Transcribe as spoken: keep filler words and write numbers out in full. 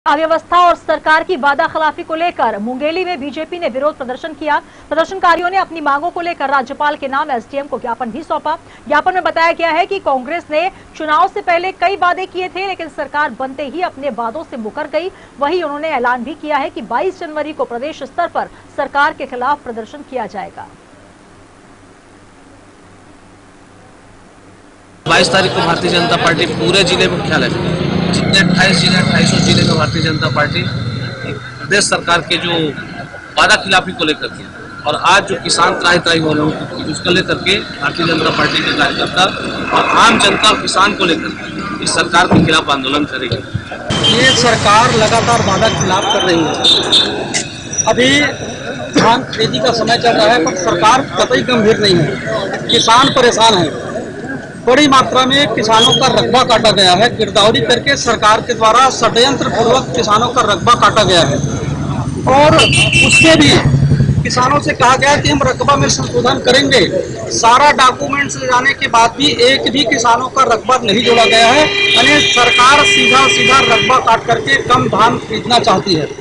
अव्यवस्था और सरकार की वादा खिलाफी को लेकर मुंगेली में बीजेपी ने विरोध प्रदर्शन किया। प्रदर्शनकारियों ने अपनी मांगों को लेकर राज्यपाल के नाम एसडीएम को ज्ञापन भी सौंपा। ज्ञापन में बताया गया है कि कांग्रेस ने चुनाव से पहले कई वादे किए थे, लेकिन सरकार बनते ही अपने वादों से मुकर गई। वहीं उन्होंने ऐलान भी किया है कि बाईस जनवरी को प्रदेश स्तर पर सरकार के खिलाफ प्रदर्शन किया जाएगा। बाईस तारीख को भारतीय जनता पार्टी पूरे जिले मुख्यालय जितने अट्ठाईस जिले अट्ठाईसों जिले में भारतीय जनता पार्टी प्रदेश सरकार के जो वादा खिलाफी को लेकर के और आज जो किसान त्राही त्राही हो रहे हैं उसको लेकर के भारतीय जनता पार्टी के कार्यकर्ता और आम जनता और किसान को लेकर इस सरकार के खिलाफ आंदोलन करेगी। ये सरकार लगातार वादा खिलाफ कर रही है। अभी धान खेती का समय चल रहा है पर सरकार कतई गंभीर नहीं है। किसान परेशान है। बड़ी मात्रा में किसानों का रकबा काटा गया है। गिरदावरी करके सरकार के द्वारा षड्यंत्र पूर्वक किसानों का रकबा काटा गया है और उसमें भी किसानों से कहा गया कि हम रकबा में संशोधन करेंगे। सारा डॉक्यूमेंट्स ले जाने के बाद भी एक भी किसानों का रकबा नहीं जोड़ा गया है। यानी सरकार सीधा सीधा रकबा काट करके कम धान खरीदना चाहती है।